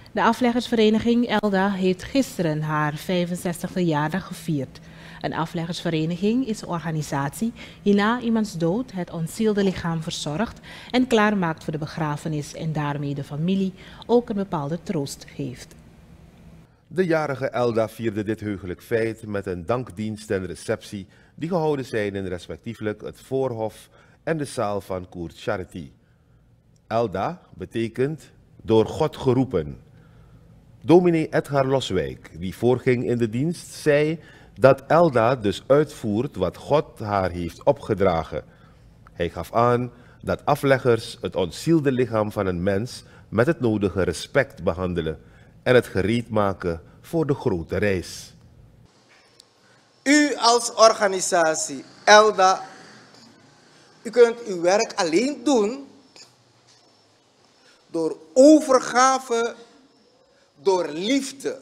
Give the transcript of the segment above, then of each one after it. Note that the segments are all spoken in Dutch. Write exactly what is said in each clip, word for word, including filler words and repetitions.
De afleggersvereniging Elda heeft gisteren haar vijfenzestigste verjaardag gevierd. Een afleggersvereniging is een organisatie die na iemands dood het ontzielde lichaam verzorgt en klaarmaakt voor de begrafenis en daarmee de familie ook een bepaalde troost geeft. De jarige Elda vierde dit heugelijk feit met een dankdienst en receptie die gehouden zijn in respectievelijk het voorhof en de zaal van Koert Charity. Elda betekent door God geroepen. Dominee Edgar Loswijk, die voorging in de dienst, zei dat Elda dus uitvoert wat God haar heeft opgedragen. Hij gaf aan dat afleggers het ontzielde lichaam van een mens met het nodige respect behandelen en het gereed maken voor de grote reis. U als organisatie Elda, u kunt uw werk alleen doen door overgave, door liefde,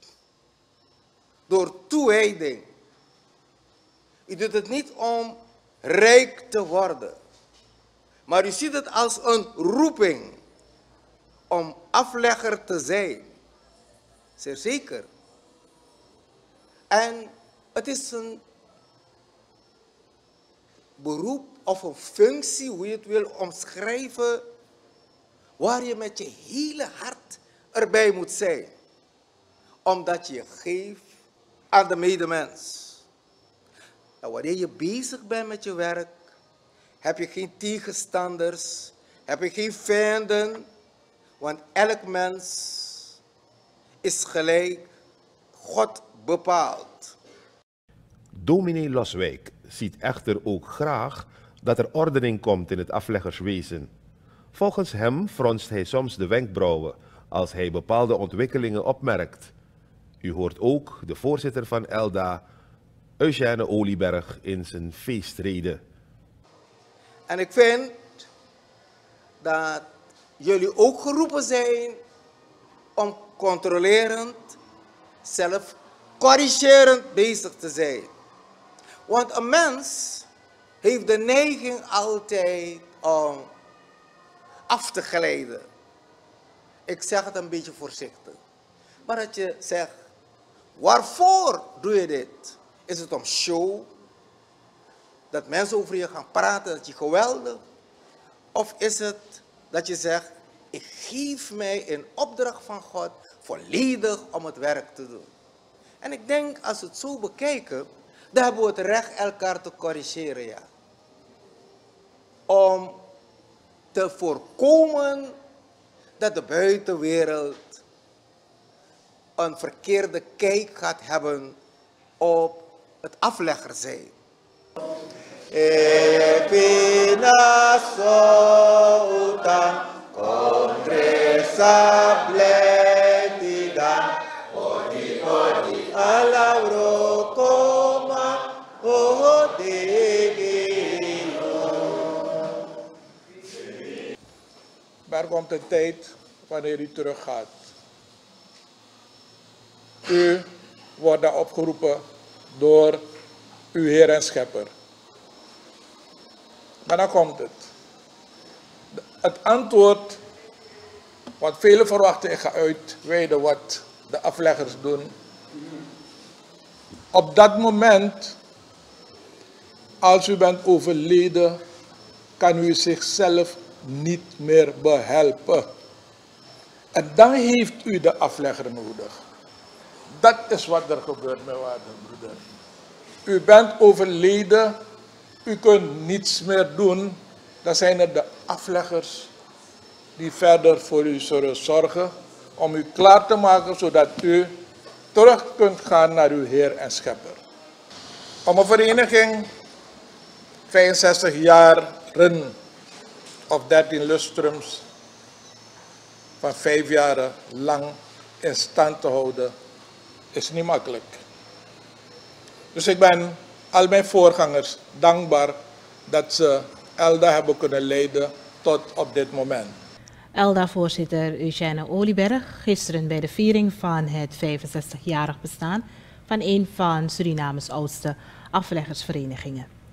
door toewijding. U doet het niet om rijk te worden, maar u ziet het als een roeping om aflegger te zijn. Zeer zeker. En het is een beroep of een functie, hoe je het wil omschrijven, waar je met je hele hart erbij moet zijn. Omdat je geeft aan de medemens. Nou, wanneer je bezig bent met je werk, heb je geen tegenstanders, heb je geen vijanden, want elk mens is gelijk God bepaald. Dominee Loswijk ziet echter ook graag dat er ordening komt in het afleggerswezen. Volgens hem fronst hij soms de wenkbrauwen als hij bepaalde ontwikkelingen opmerkt. U hoort ook de voorzitter van Elda, Eugène Olieberg, in zijn feestrede. En ik vind dat jullie ook geroepen zijn om controlerend, zelf corrigerend bezig te zijn. Want een mens heeft de neiging altijd om af te glijden. Ik zeg het een beetje voorzichtig. Maar dat je zegt, waarvoor doe je dit? Is het om show? Dat mensen over je gaan praten, dat je geweldig? Of is het dat je zegt, ik geef mij in opdracht van God volledig om het werk te doen? En ik denk, als we het zo bekijken, dan hebben we het recht elkaar te corrigeren, ja. Om te voorkomen dat de buitenwereld een verkeerde kijk gaat hebben op het aflegger zijn. Epina sota condresa bletida odi odi alauro coma odegino. Er komt een tijd wanneer u teruggaat. U wordt daar opgeroepen door uw Heer en Schepper. Maar dan komt het. Het antwoord, wat velen verwachten, ik ga uitweiden wat de afleggers doen. Op dat moment, als u bent overleden, kan u zichzelf niet meer behelpen. En dan heeft u de aflegger nodig. Dat is wat er gebeurt, mijn waarde broeder. U bent overleden, u kunt niets meer doen. Dan zijn er de afleggers die verder voor u zullen zorgen om u klaar te maken zodat u terug kunt gaan naar uw Heer en Schepper. Om een vereniging vijfenzestig jaren of dertien lustrums van vijf jaren lang in stand te houden, is niet makkelijk. Dus ik ben al mijn voorgangers dankbaar dat ze Elda hebben kunnen leiden tot op dit moment. Elda-voorzitter Eugène Olieberg gisteren bij de viering van het vijfenzestigjarig bestaan van een van Surinames oudste afleggersverenigingen.